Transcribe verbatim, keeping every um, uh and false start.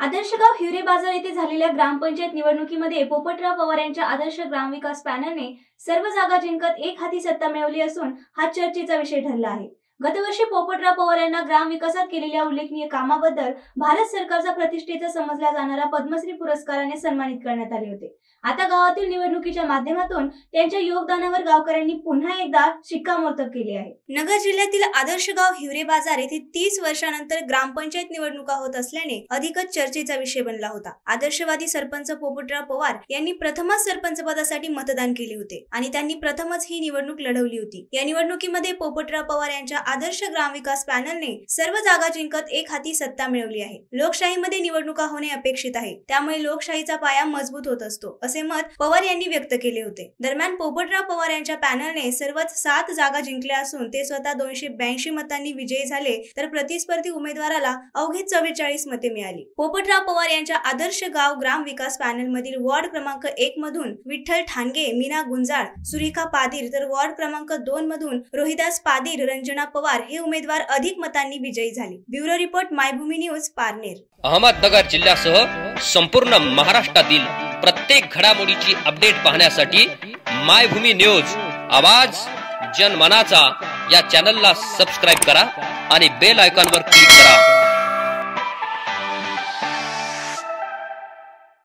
आदर्शगाव हिवरे बाजार येथे झालेल्या ग्रामपंचायत निवडणुकीमध्ये पोपटराव पवार यांच्या आदर्श ग्रामविकास पॅनलने सर्व जागा जिंकत एक हाती सत्ता मिळवली असून हा चर्चेचा विषय ठरला आहे। गतवर्षी पोपटराव पवार यांना ग्रामविकासात केलेल्या उल्लेखनीय कामाबद्दल भारत सरकारचा प्रतिष्ठेचा समजला जाणारा पद्मश्री पुरस्काराने सन्मानित करण्यात आले होते। आता गावातील निवडणुकीच्या माध्यमातून त्यांच्या योगदानावर गावकऱ्यांनी पुन्हा एकदा शिक्कामोर्तब केले आहे। नगर जिल्ह्यातील आदर्शगाव हिवरे बाजार येथे तीस वर्षानंतर ग्रामपंचायत निवडणुका होत असल्याने अधिकच चर्चेचा विषय बनला होता। आदर्शवादी सरपंच पोपटराव पवार यांनी प्रथमच सरपंच पदासाठी मतदान केले होते आणि त्यांनी प्रथमच ही निवडणूक लढवली होती। या निवडणुकीमध्ये पोपटराव पवार यांच्या आदर्श ग्रामविकास पॅनलने सर्व जागा जिंकत एक हाती सत्ता मिळवली आहे। लोकशाहीमध्ये निवडणुका होणे अपेक्षित आहे, त्यामुळे लोकशाहीचा पाया मजबूत होत असतो असे मत पवार यांनी व्यक्त केले होते। दरम्यान पोपटराव पवार यांच्या पॅनलने सर्वच सात जागा जिंकल्या असून ते स्वतः दोनशे ब्याऐंशी मतांनी विजयी झाले, तर प्रतिस्पर्धी उमेदवाराला अवघी चव्वेचाळीस मते मिळाली। पोपटराव पवार यांच्या आदर्श गाव ग्राम विकास पॅनल मधील वॉर्ड क्रमांक एक मधून विठ्ठल ठाणगे, मीना गुंजाळ, सुरेखा पादीर, तर वॉर्ड क्रमांक दोन मधून रोहिदास पादीर, रंजना पवार हे उमेदवार अधिक मतांनी विजयी झाले। Bureau report Maybhumi news, Parner. Ahmednagar जिल्ह्यासह संपूर्ण महाराष्ट्रातील प्रत्येक घडामोडीची अपडेट पाहण्यासाठी मायभूमी न्यूज आवाज जनमनाचा या चॅनलला सबस्क्राइब करा आणि बेल आयकॉनवर क्लिक करा।